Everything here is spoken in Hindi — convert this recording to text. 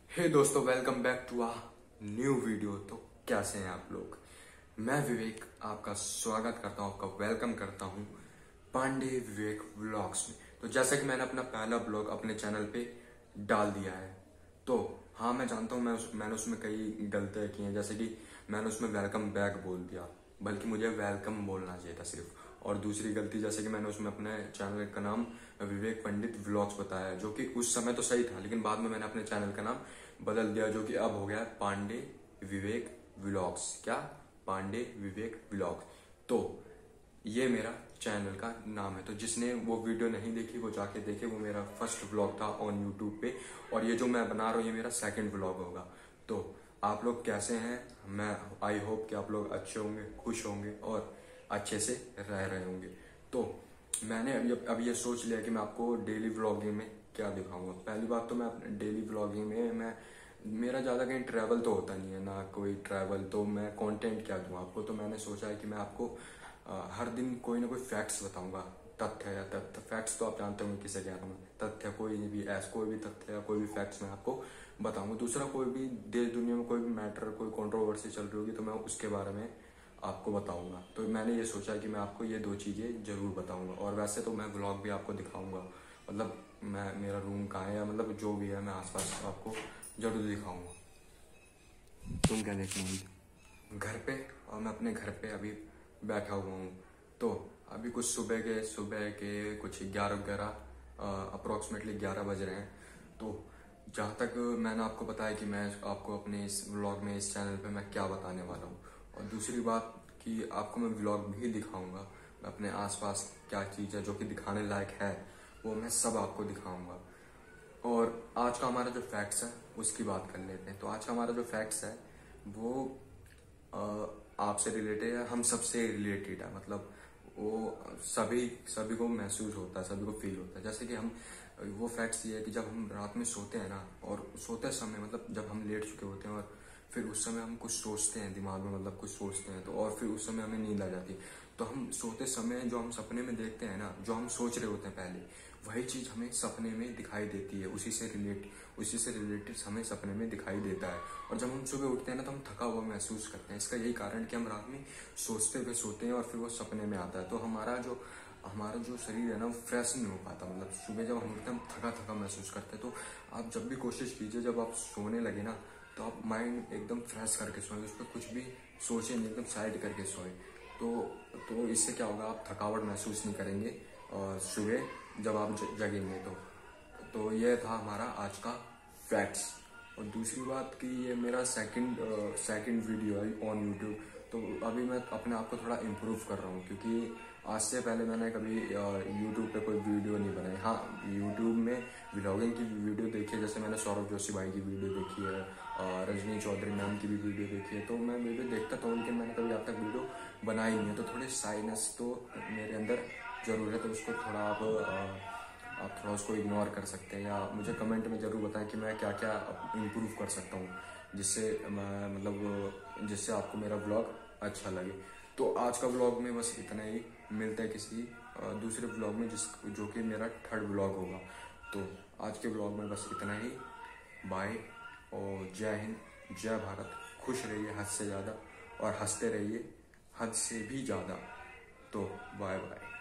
हे दोस्तों, welcome back to a new video. तो कैसे हैं आप लोग? मैं विवेक आपका स्वागत करता हूं, आपका वेलकम करता हूं पांडे विवेक व्लॉग्स में। तो जैसा कि मैंने अपना पहला ब्लॉग अपने चैनल पे डाल दिया है, तो हाँ मैं जानता हूं मैंने उसमें कई गलतियां की हैं। जैसे कि मैंने उसमें वेलकम बैक बोल दिया, बल्कि मुझे वेलकम बोलना चाहिए था सिर्फ। और दूसरी गलती, जैसे कि मैंने उसमें अपने चैनल का नाम विवेक पंडित व्लॉग्स बताया, जो कि उस समय तो सही था, लेकिन बाद में मैंने अपने चैनल का नाम बदल दिया, जो कि अब हो गया पांडे विवेक व्लॉग्स। क्या? पांडे विवेक व्लॉग्स। तो ये मेरा चैनल का नाम है। तो जिसने वो वीडियो नहीं देखी वो जाके देखे, वो मेरा फर्स्ट व्लॉग था ऑन यूट्यूब पे, और ये जो मैं बना रहा हूँ ये मेरा सेकंड व्लॉग होगा। तो आप लोग कैसे हैं? मैं आई होप कि आप लोग अच्छे होंगे, खुश होंगे और अच्छे से रह रहे होंगे। तो मैंने अब ये सोच लिया कि मैं आपको डेली व्लॉगिंग में क्या दिखाऊंगा। पहली बात तो मैं डेली व्लॉगिंग में मेरा ज़्यादा कहीं ट्रैवल तो होता नहीं है ना, कोई ट्रैवल, तो मैं कंटेंट क्या दूँ आपको। तो मैंने सोचा है कि मैं आपको हर दिन कोई ना कोई फैक्ट्स बताऊंगा। तथ्य या तथ्य, फैक्ट्स तो आप जानते होंगे किसे कह रहा हूँ। तथ्य, कोई भी तथ्य या कोई भी फैक्ट्स मैं आपको बताऊंगा। दूसरा, कोई भी देश दुनिया में कोई भी मैटर, कोई कंट्रोवर्सी चल रही होगी तो मैं उसके बारे में आपको बताऊंगा। तो मैंने ये सोचा कि मैं आपको ये दो चीज़ें जरूर बताऊंगा। और वैसे तो मैं व्लॉग भी आपको दिखाऊंगा, मतलब मेरा रूम कहाँ है, या मतलब जो भी है मैं आसपास आपको जरूर दिखाऊंगा। तुम क्या देखना है घर पे? और मैं अपने घर पे अभी बैठा हुआ हूँ। तो अभी कुछ सुबह के कुछ 11 अप्रोक्सीमेटली 11 बज रहे हैं। तो जहाँ तक मैंने आपको बताया कि मैं आपको अपने इस व्लॉग में, इस चैनल पे मैं क्या बताने वाला हूँ। और दूसरी बात कि आपको मैं व्लॉग भी दिखाऊंगा, मैं अपने आसपास क्या चीज़ है जो कि दिखाने लायक है वो मैं सब आपको दिखाऊंगा। और आज का हमारा जो फैक्ट्स है उसकी बात कर लेते हैं। तो आज का हमारा जो फैक्ट्स है वो आपसे रिलेटेड है, हम सबसे रिलेटेड है। मतलब वो सभी सभी को महसूस होता है, सभी को फील होता है। जैसे कि हम, वो फैक्ट्स ये है कि जब हम रात में सोते हैं ना, और सोते समय मतलब जब हम लेट चुके होते हैं और फिर उस समय हम कुछ सोचते हैं दिमाग में, मतलब कुछ सोचते हैं तो, और फिर उस समय हमें नींद आ जाती है। तो हम सोते समय जो हम सपने में देखते हैं ना, जो हम सोच रहे होते हैं पहले, वही चीज हमें सपने में दिखाई देती है। उसी से रिलेटेड हमें सपने में दिखाई देता है। और जब हम सुबह उठते हैं ना तो हम थका हुआ महसूस करते हैं। इसका यही कारण कि हम रात में सोचते हुए सोते हैं और फिर वो सपने में आता है। तो हमारा जो शरीर है ना वो फ्रेश नहीं हो पाता। मतलब सुबह जब हम उठते हैं हम थका थका महसूस करते हैं। तो आप जब भी कोशिश कीजिए, जब आप सोने लगे ना, तो आप माइंड एकदम फ्रेश करके सोएं, उस पर कुछ भी सोचें नहीं, एकदम साइड करके सोएं। तो इससे क्या होगा, आप थकावट महसूस नहीं करेंगे और सुबह जब आप जगेंगे तो ये था हमारा आज का फैक्ट्स। और दूसरी बात कि ये मेरा सेकंड वीडियो है ऑन यूट्यूब। तो अभी मैं अपने आप को थोड़ा इम्प्रूव कर रहा हूँ, क्योंकि आज से पहले मैंने कभी यूट्यूब पे कोई वीडियो नहीं बनाई। हाँ, यूट्यूब में व्लॉगिंग की वीडियो देखी है, जैसे मैंने सौरभ जोशी भाई की वीडियो देखी है, रजनी चौधरी मैम की भी वीडियो देखी है। तो मैं वीडियो देखता था, लेकिन मैंने कभी अब तक वीडियो बनाई नहीं है। तो थोड़ी साइनेस तो मेरे अंदर जरूर है, तो उसको थोड़ा आप थोड़ा उसको इग्नोर कर सकते हैं, या मुझे कमेंट में जरूर बताएं कि मैं क्या क्या इम्प्रूव कर सकता हूँ, जिससे मैं मतलब जिससे आपको मेरा व्लॉग अच्छा लगे। तो आज का व्लॉग में बस इतना ही। मिलता है किसी दूसरे व्लॉग में जो कि मेरा थर्ड व्लॉग होगा। तो आज के व्लॉग में बस इतना ही। बाय और जय हिंद, जय भारत। खुश रहिए हद से ज़्यादा, और हंसते रहिए हद से भी ज़्यादा। तो बाय बाय।